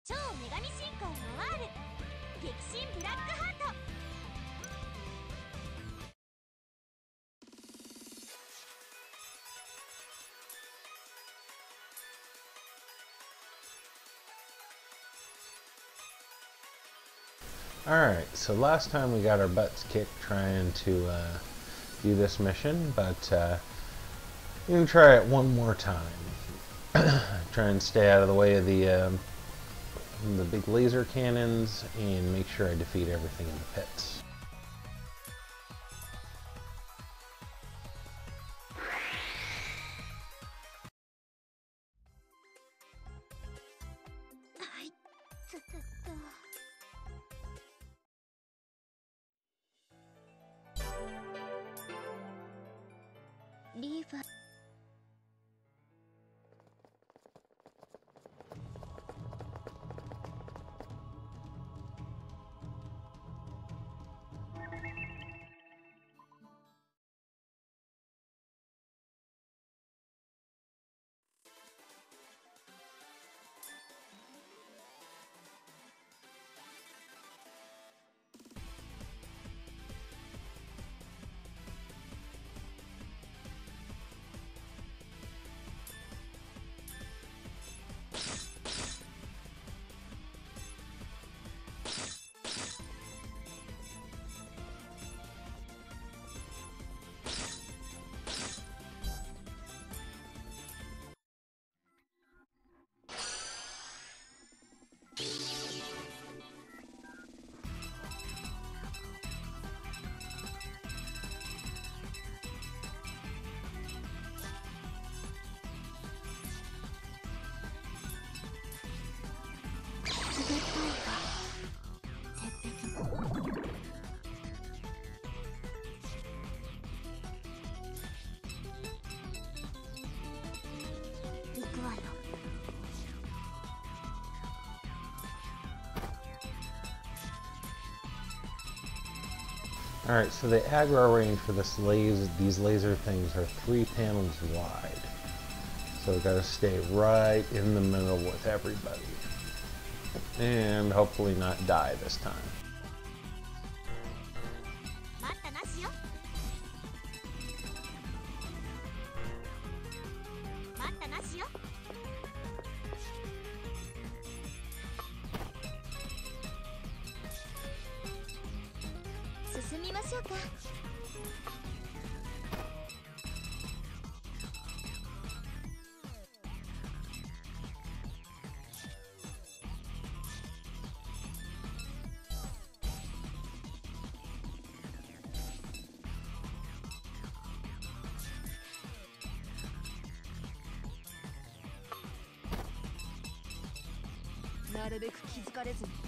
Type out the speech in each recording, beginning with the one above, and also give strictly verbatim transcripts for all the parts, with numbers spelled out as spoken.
超女神進行ノワール激震ブラックハート。 Alright, so last time we got our butts kicked trying to uh, do this mission, but uh, we can try it one more time. Try and stay out of the way of the, um, the big laser cannons and make sure I defeat everything in the pits. Leave. Alright, so the aggro range for this laser, these laser things are three panels wide. So we've got to stay right in the middle with everybody. And hopefully not die this time. なるべく気づかれずに。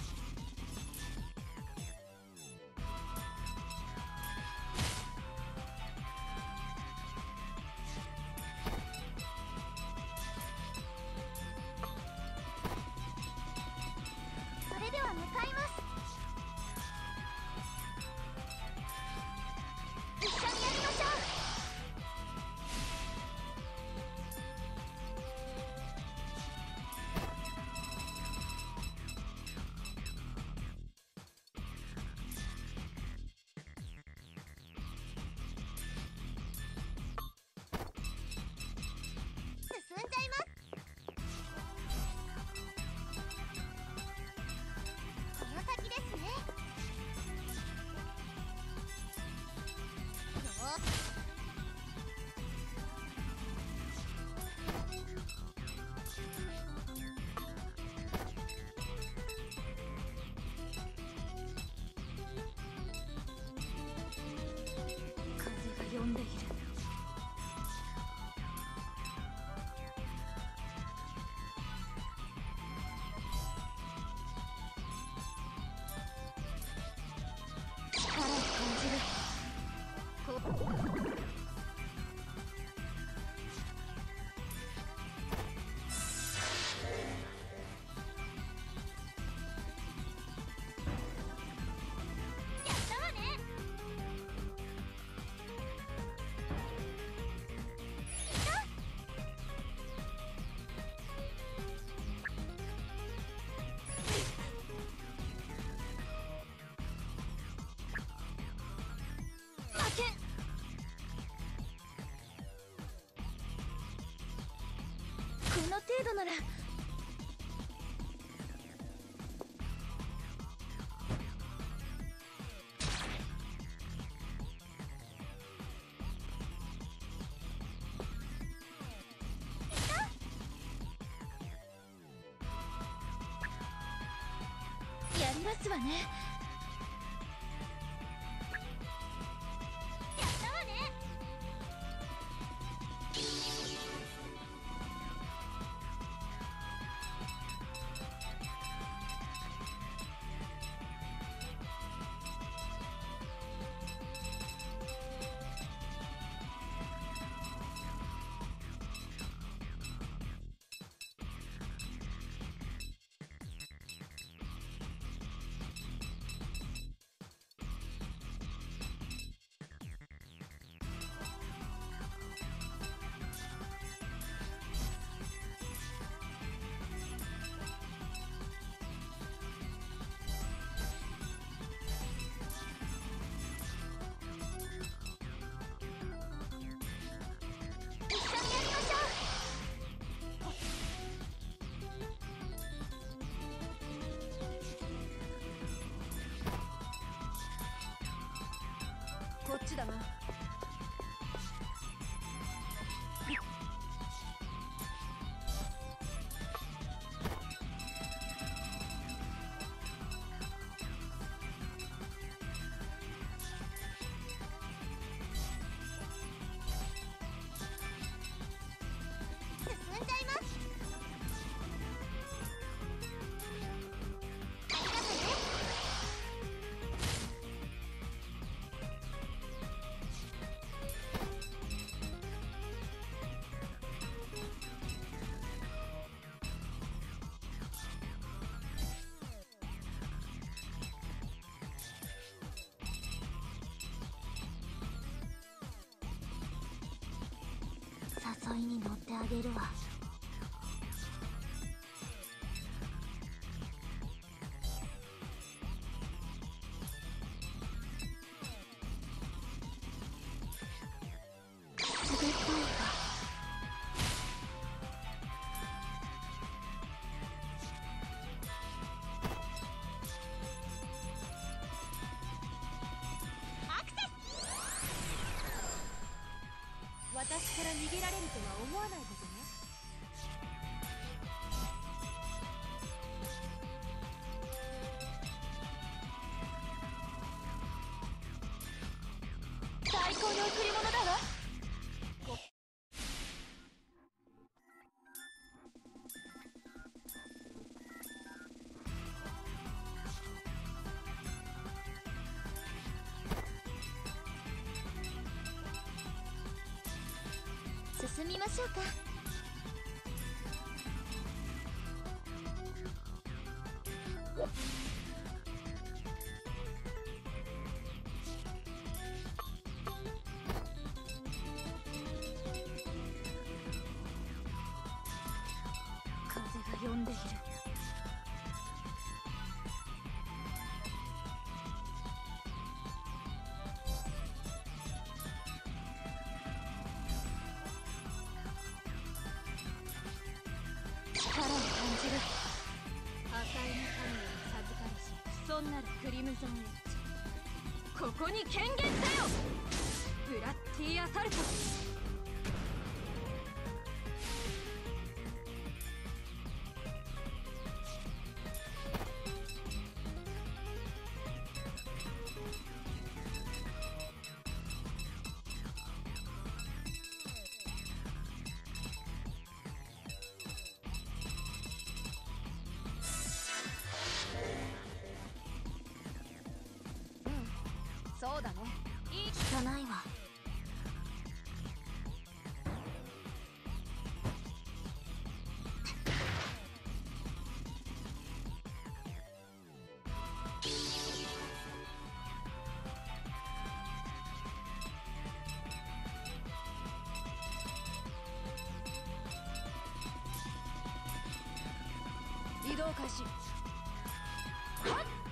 それでは向かいます。一緒にやりましょう。 のなら。やりますわね。やったわね。こっちだな。進んじゃいます。ありがとね。誘いに乗ってあげるわ。滑ったいか。アクセス。私から逃げられるとは思わないことね。最高の贈り物だわ。進みましょうか。風が読んでいる。力を感じる。破壊の神を授かるし、不遜なるクリムゾンエッジ。ここに権限せよ、ブラッディアサルト。そうだね。いい。汚いわ。移動開始。はっ。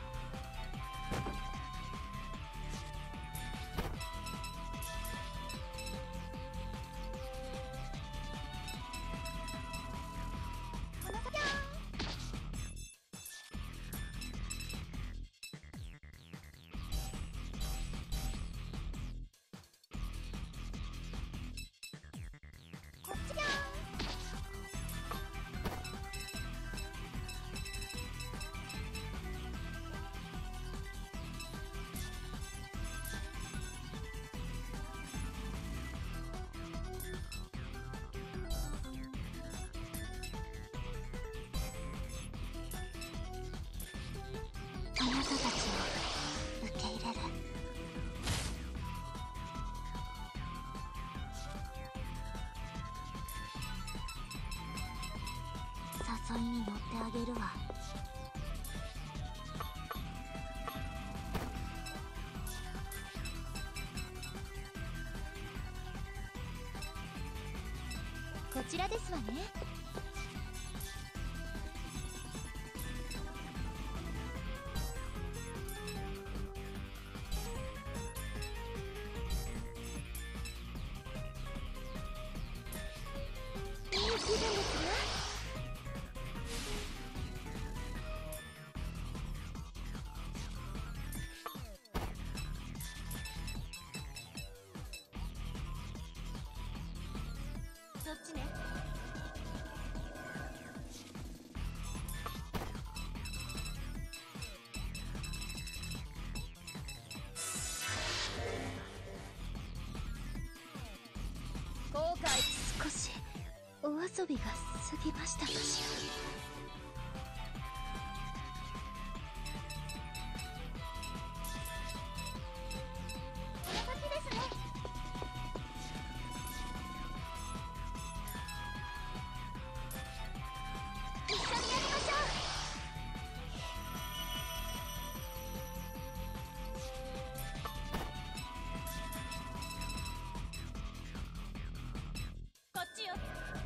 ちらですわね。いい気分ですわ。そっちね。後悔。少しお遊びが過ぎましたかしら。この時ですね。一緒にやりましょう。こっちよ。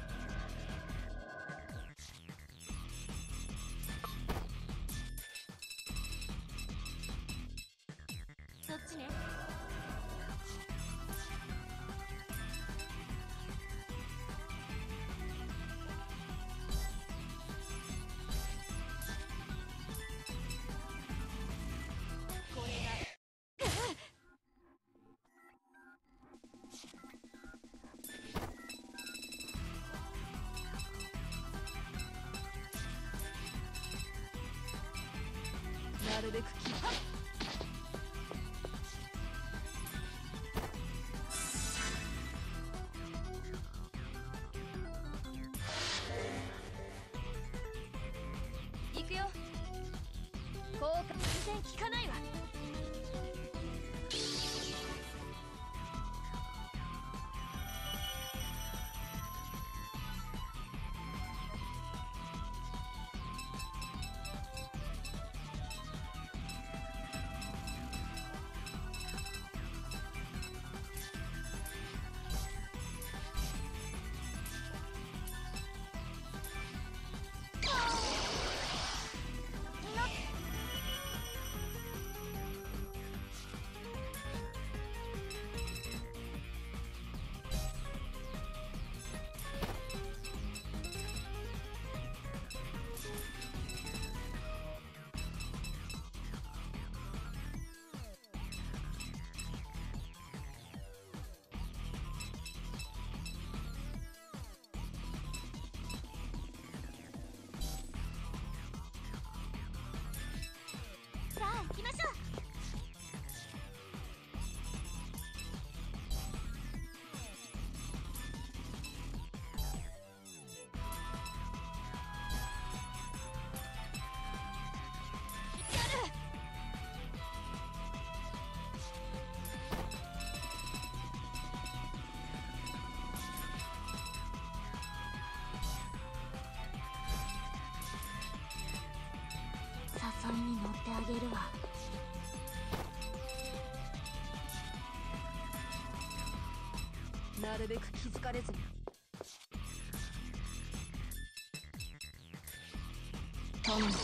そっちね。これがなるべくきはっ。行くよ。効果全然効かないわ。さあ行きましょう。誘いに乗ってあげるわ。なるべく気づかれずに。トム。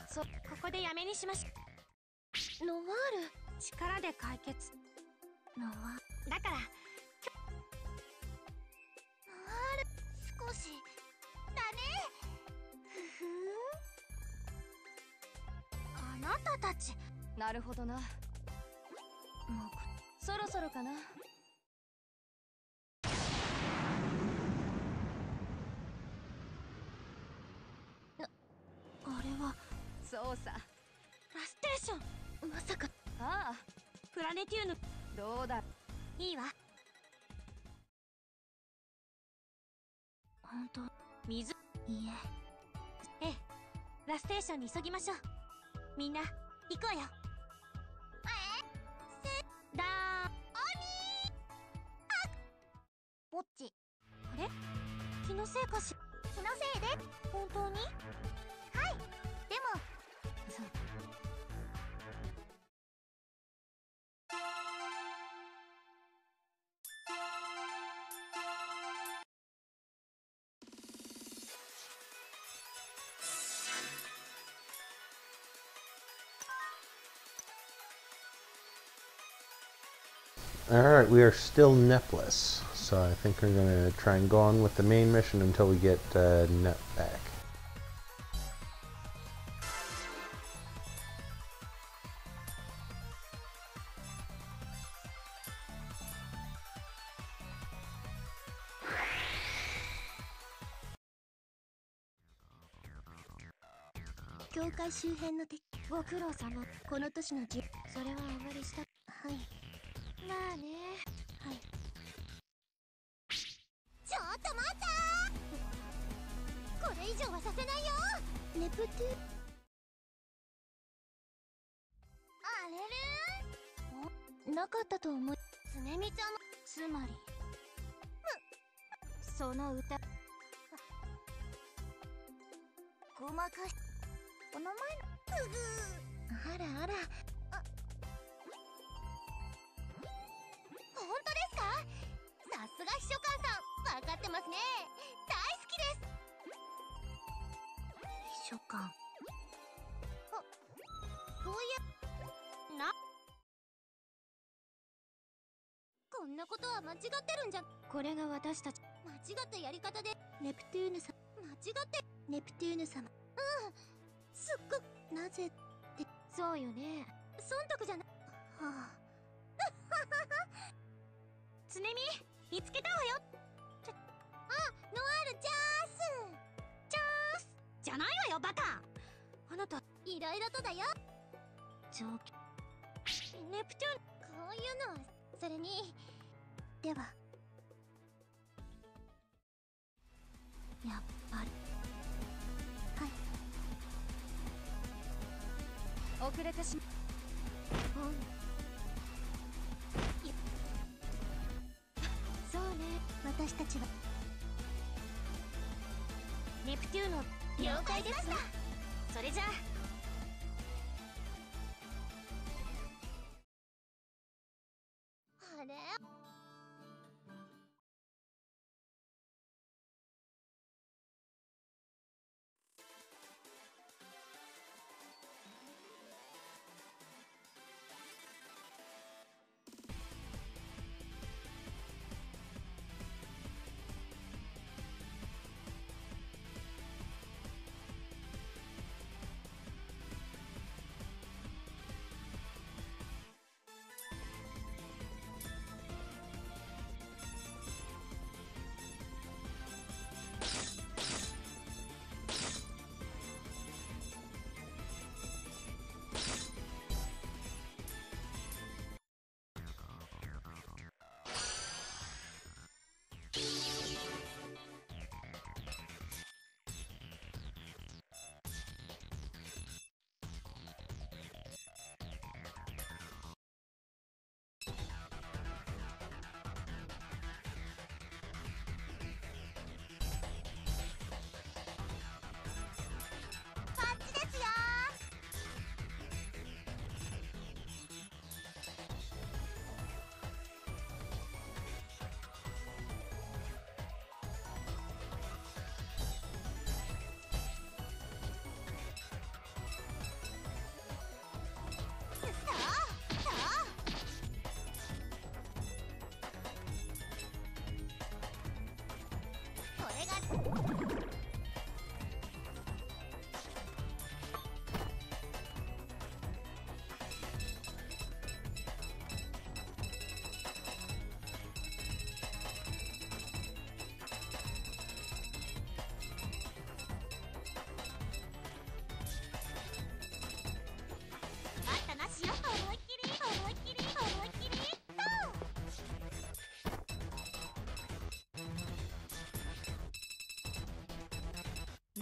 そここでやめにしましょう。ノワール、力で解決。ノワだからノワール、少しだね。ふふん、あなたたち。なるほどな。もうそろそろかな。あれはそうさ、ラステーション。まさか。ああ、プラネティウム。どうだ、いいわ。本当、水。いいえ。ええ、ラステーションに急ぎましょう。みんな行こうよ。えせだーおにーあぼっち。あれ、気のせいかし。気のせいで本当に。はい、でもそう。 Alright, we are still nepless, so I think we're going to try and go on with the main mission until we get uh, Nep back. Kyokai 周辺の敵。ご苦労様。この年のじ。それはあまりした。はい。まあね。はい。ちょっと待った。これ以上はさせないよ。ネプテュあれれ。お、なかったと思い。つねみちゃんの。つまり。その歌。ごまかし。この前の。うぐあらあら。あ、本当ですか？さすが秘書官さん、分かってますね。大好きです。秘書官。あ、そういやな。こんなことは間違ってるんじゃ。これが私たち。間違ったやり方で。ネプテューヌ様。間違ってネプテューヌ様。うん、すっごく。なぜって。そうよね。忖度じゃな。はあ。つねみ、見つけたわよ。ちょ、あ、ノワールチャース。チャースじゃないわよ、バカ。あなた、いろいろとだよ。状況。ネプチューン、こういうのは、それに。では。やっぱり。はい。遅れてしまう。うん。そうね、私たちはネプテューノ。了解ですわ。それじゃあ。あれ、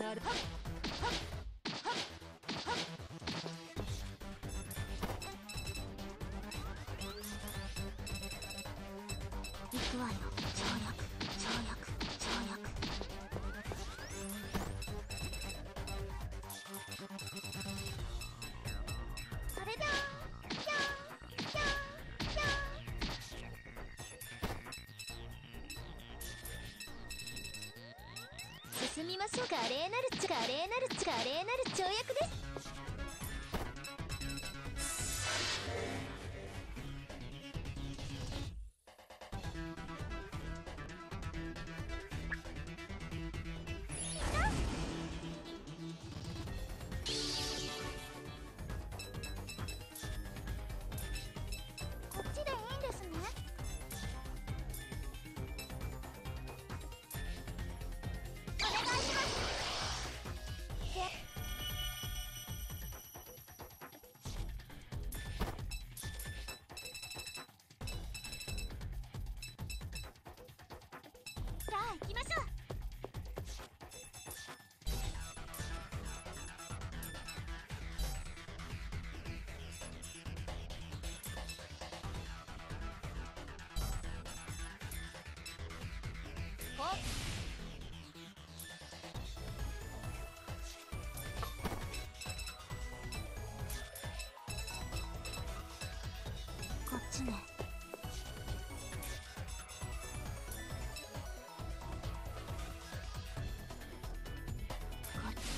なる。行くわよ。跳躍跳躍跳躍。それじゃーんじゃーんじゃーんじゃーん。進みましょう。華麗なる華麗なる華麗なる跳躍です。こっちでいいんですね。お願いします。さあ行きましょう。こっちね。こっち。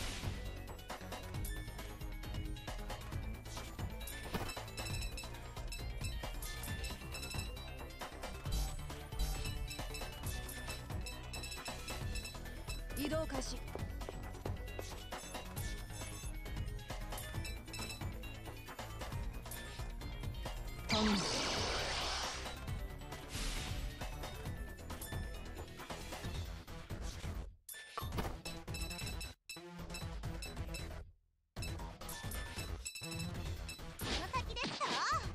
移動開始。頼む。この先ですか。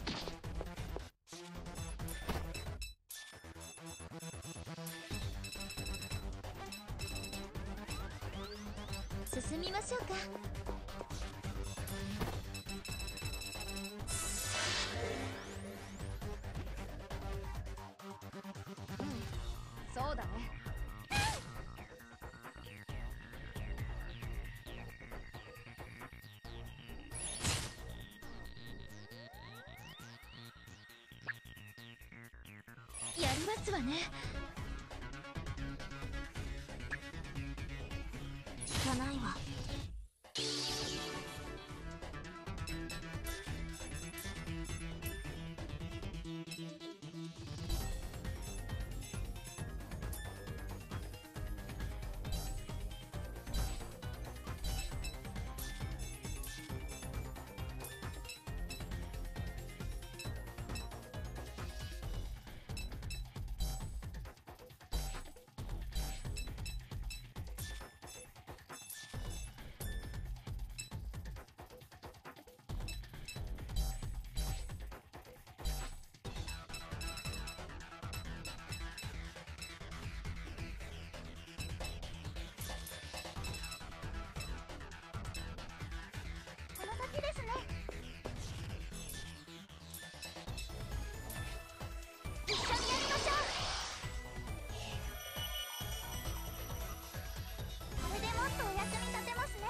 進みましょうか。うん、そうだね。やりますわね。聞かないわ。この先ですね。一緒にやりましょう。これでもっとお役に立てますね。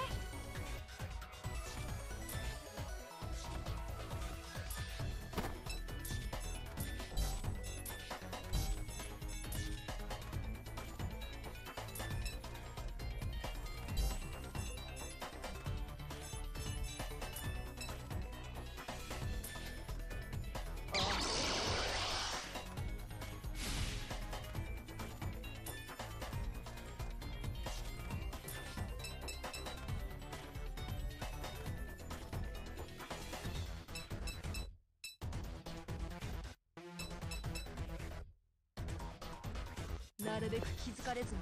なるべく気づかれずに。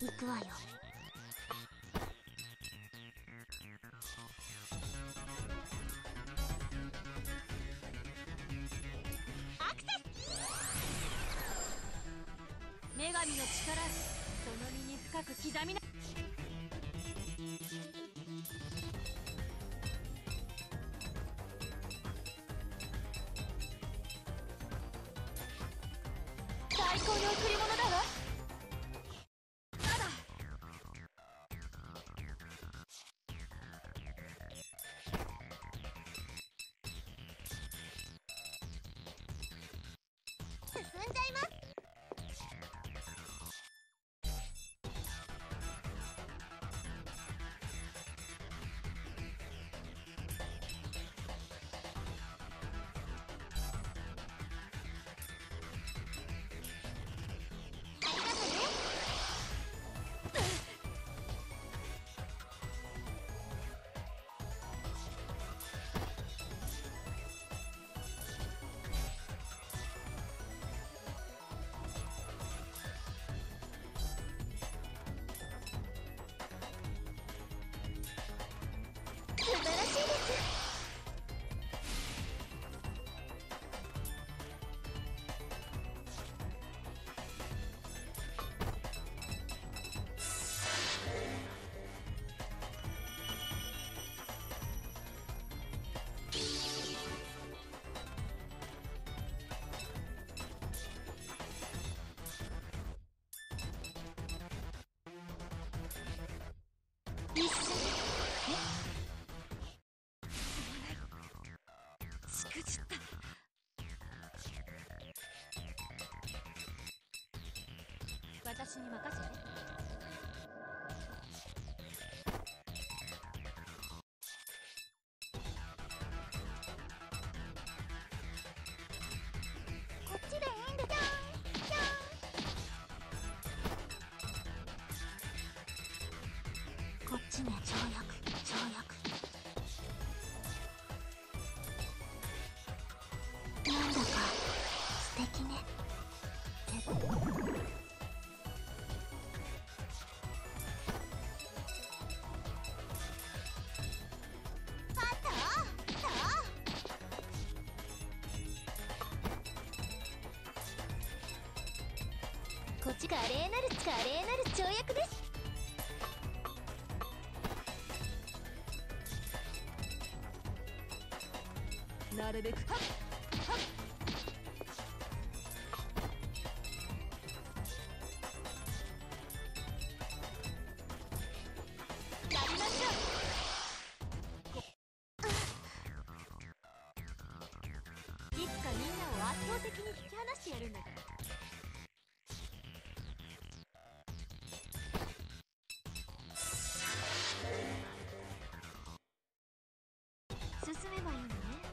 行くわよ。アクセス。女神の力、その身に深く刻みな。最高の贈り物だわ。ただ進んじゃいます。素晴らしいです。一緒にしくじった。私に任せて。こっちでいいんだ。じゃんじゃん。こっちね。跳躍跳躍。なんだか素敵ね。こっちが華麗なる華麗なる跳躍です。なるべくはっはっ。やりましょう。いつかみんなを圧倒的に引き離してやるんだから。進めばいいのね。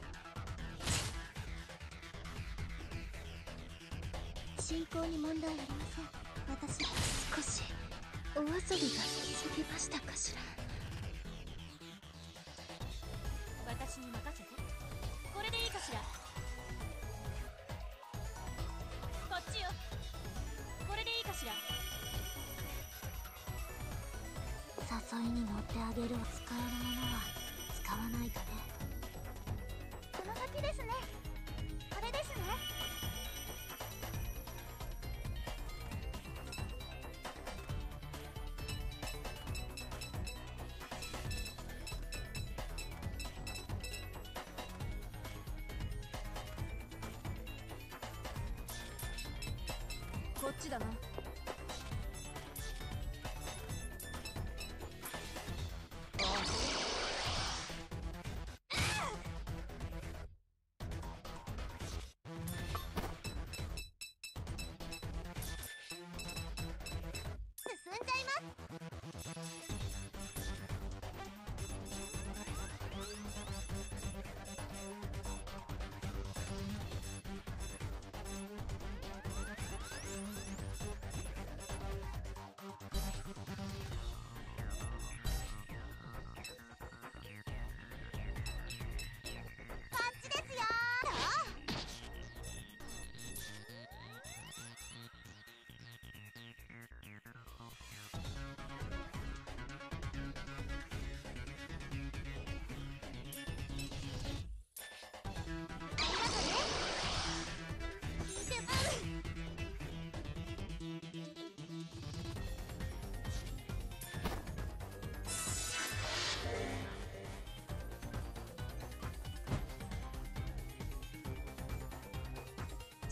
進行に問題ありません。私少しお遊びが過ぎましたかしら。私に任せて。これでいいかしら。こっちよ。これでいいかしら。誘いに乗ってあげるを使えるものは使わないかね。この先ですね。これですね。こっちだな。進んじゃいます。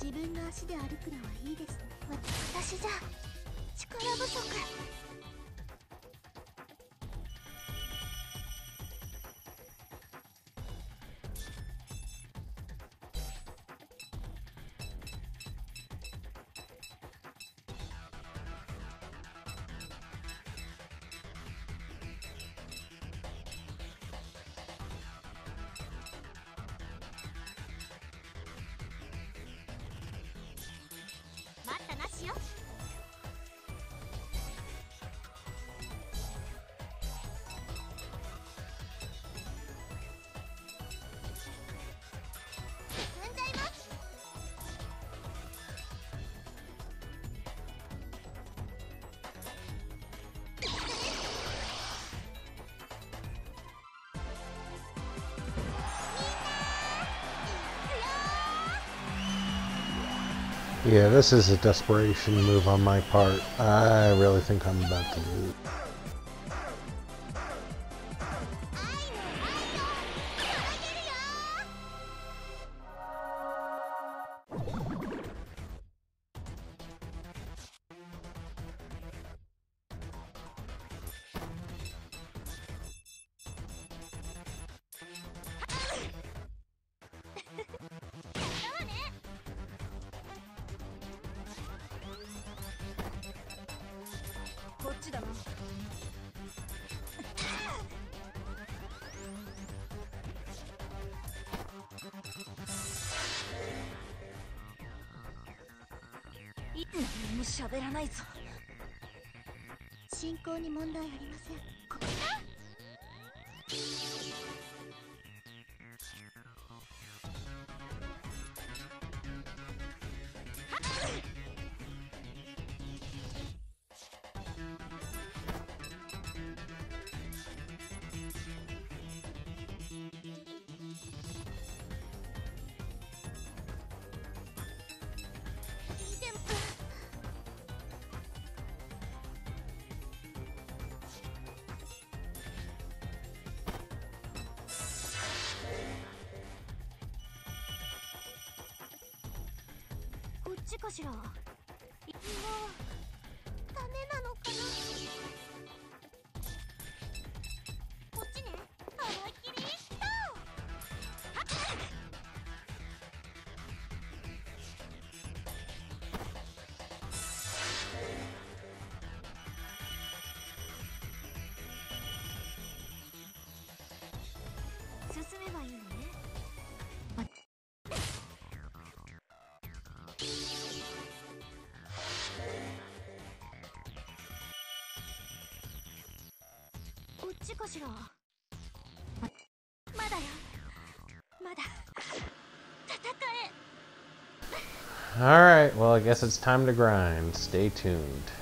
自分の足で歩くのはいいですね。私じゃ力不足。待ったなしよ。進んじゃいます。 Yeah, this is a desperation move on my part. I really think I'm about to lose. 何も喋らないぞ。進行に問題ありません。ここっちかしら。もうダメなのかな。こっちね。思いっきりドー進めばいいのね。こっちかしら。まだよ。まだ戦え。 Alright, well, I guess it's time to grind. Stay tuned.